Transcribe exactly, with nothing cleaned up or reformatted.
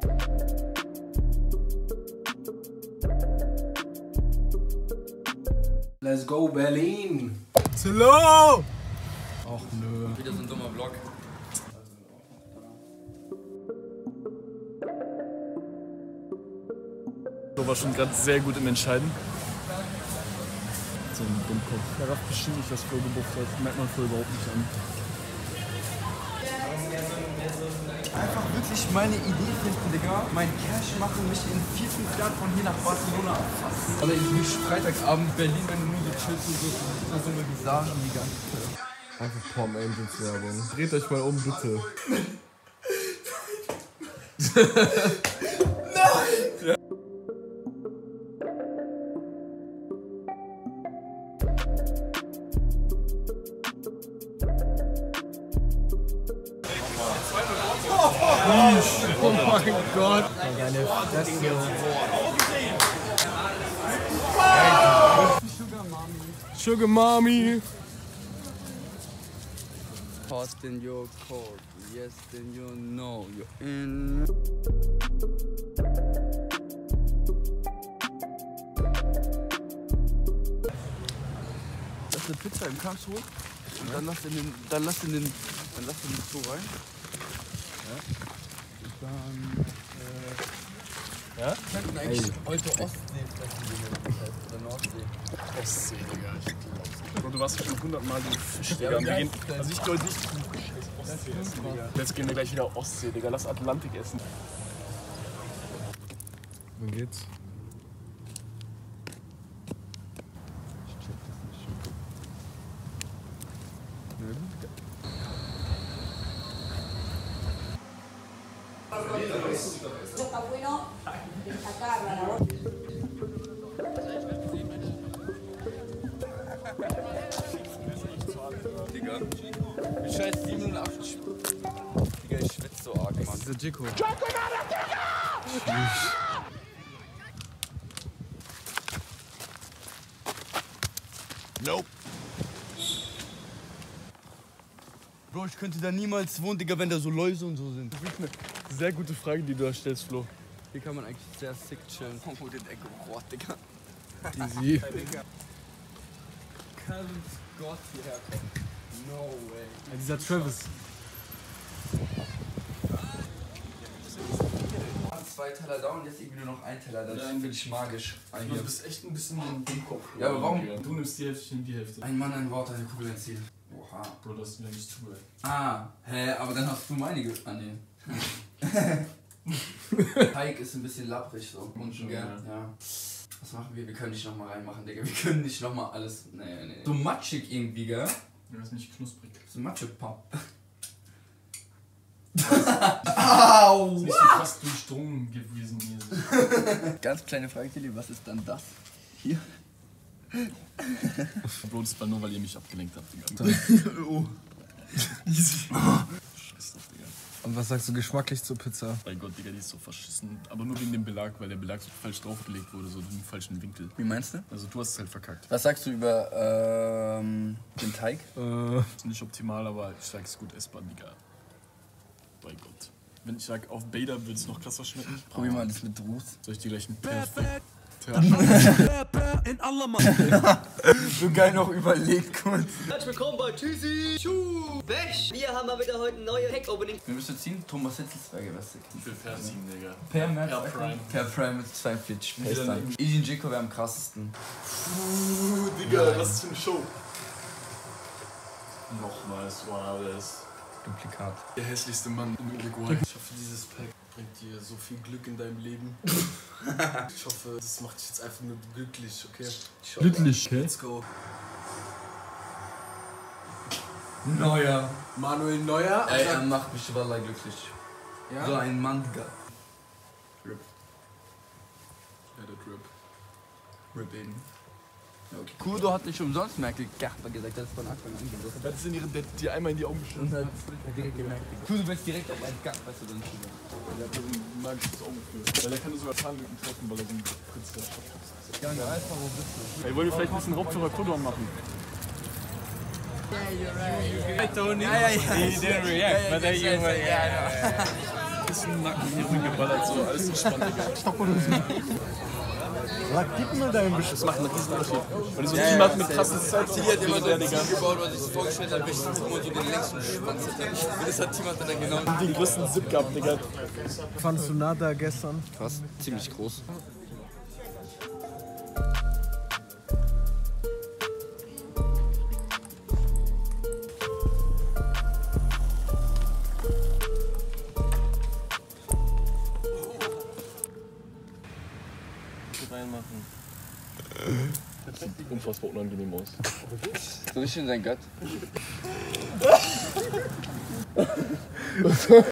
Let's go Berlin! Hello! Ach nö. Wieder so ein dummer Vlog. So war schon gerade sehr gut im Entscheiden. So ein Dummkopf. Der rafft bestimmt nicht, was Flo gebufft hat. Merkt man Flo überhaupt nicht an. Einfach wirklich meine Idee finden, Digga. Mein Cash machen, mich in vier, fünf Jahren von hier nach Barcelona abfassen. Aber ich mich Freitagabend Berlin, wenn du nur so chillst und so, so, so eine Visagen die ganze Zeit. Einfach Palm Angels Werbung. Dreht euch mal um, bitte. Nein! Ja. Oh mein Gott! Deine Fresse. Sugar Mommy. Sugar Mommy! Hot in your court, yes then you know you're in. Lass eine Pizza im Karlsruhe und dann lass in den, dann lass in den, dann lass in den Zoo rein. Ja. Und dann, äh, Ja? wir könnten eigentlich heute Ostsee fressen gehen, oder Nordsee. Ostsee, Digga. Ich glaub's. Bro, du warst schon hundertmal du Fisch, Digga. Und wir gehen, also ich glaube nicht, du Fisch Ostsee essen, Digga. Jetzt gehen wir gleich wieder Ostsee, Digga. Lass Atlantik essen. Wann geht's? Ich check das nicht. Na gut, Digga. Está bueno destacarla la voz. Digga, ich scheiß siebenundachtzig. Digga, ich schwitze so arg, Mann. Das ist der Jiko. Nope. Bro, ich könnte da niemals wohnen, Digga, wenn da so Läuse und so sind. Das ist eine sehr gute Frage, die du da stellst, Flo. Hier kann man eigentlich sehr sick chillen. Oh, den Echo Rot, Digga. Easy. Calvin Scott hierher kommen. No way. Ja, dieser Travis. Zwei Teller da und jetzt irgendwie nur noch ein Teller. Das ist wirklich magisch. Du bist echt ein bisschen ein Dummkopf. Ja, aber warum? Du nimmst die Hälfte, ich nehm die Hälfte. Ein Mann, ein Wort, eine Kugel, ein Ziel. Oha. Bro, das ist mir nicht zugehört. Ah, hä, aber dann hast du meine ge... Ah, nee. Teig ist ein bisschen lapprig so. Unten, gell? Ja. Ja. Was machen wir? Wir können nicht nochmal reinmachen, Digga. Wir können nicht nochmal alles... Nee, nee. So matschig irgendwie, gell? Ja, ist nicht knusprig. So matschig-Pop. Au! Ist nicht so krass durchdrungen gewesen hier. Ganz kleine Frage, Tilly, was ist dann das? Hier? Bro, das war nur, weil ihr mich abgelenkt habt, Digga. Oh. Easy. Scheiß drauf, Digga. Und was sagst du geschmacklich zur Pizza? Mein Gott, Digga, die ist so verschissen. Aber nur wegen dem Belag, weil der Belag so falsch draufgelegt wurde, so im falschen Winkel. Wie meinst du? Also du hast es halt verkackt. Was sagst du über ähm, den Teig? Äh, Ist nicht optimal, aber ich sag, es ist gut essbar, Digga. Mein Gott. Wenn ich sag, auf Bader würde es noch krasser schmecken. Probier mal das mit Ruß. Soll ich dir gleich einen Perfekt? So geil noch überlegt kurz. Herzlich willkommen bei Tüsi Schuh Wäsch. Wir haben mal wieder heute ein neues Pack-Opening. Wir müssen ziehen. Thomas Hitzelsberger, was Ich will Per ziehen, Digga. Per, Per Prime. Per Prime mit zweiundvierzig FaceTime. Easy und Jiko wäre am krassesten. Uh, Digga, was ist für eine Show? Nochmal Suarez. Duplikat. Der hässlichste Mann im Uruguay. Ich hoffe, dieses Pack bringt dir so viel Glück in deinem Leben. Ich hoffe, das macht dich jetzt einfach nur glücklich, okay? glücklich, okay? Let's go. Neuer. Manuel Neuer. Ey, er macht mich wallah glücklich. Ja? So ein Mann. Rip. Ja, der Drip. Rip eben. Okay. Kudo hat nicht umsonst Merkel Gerber gesagt, das ist von Anfang an gesagt. Das ist in ihre, der hat dir einmal in die Augen geschossen. Und hat direkt gemerkt. Kudo wird direkt auf einen Gag, weißt du, dann schon. Der hat so ein magisches Augengefühl. Weil der kann sogar Zahnlücken treffen, weil er so ein Prinz der Stadt ist. Ja, der Alpha, wo bist du? Ey, wollen wir vielleicht ein bisschen Raubführer Kodon machen? I told you. Yeah, yeah, yeah. He didn't react, but then you were. Yeah, ganzen Nacken hier rumgeballert, so alles entspannt, Digga. Gib mir deinen Bescheid. Das macht einen riesen Unterschied. Weil so jemand mit krassen Zeit Tilly hat immer so ein Team gebaut, was ich so vorgestellt habe, welches Team so den längsten Schwanz hätte. Und das hat Team hat dann genau den größten Zip gehabt, Digga. Fandst du Nada gestern? krass, ziemlich groß. Reinmachen. Sieht unfassbar unangenehm aus. So richtig in dein Gott.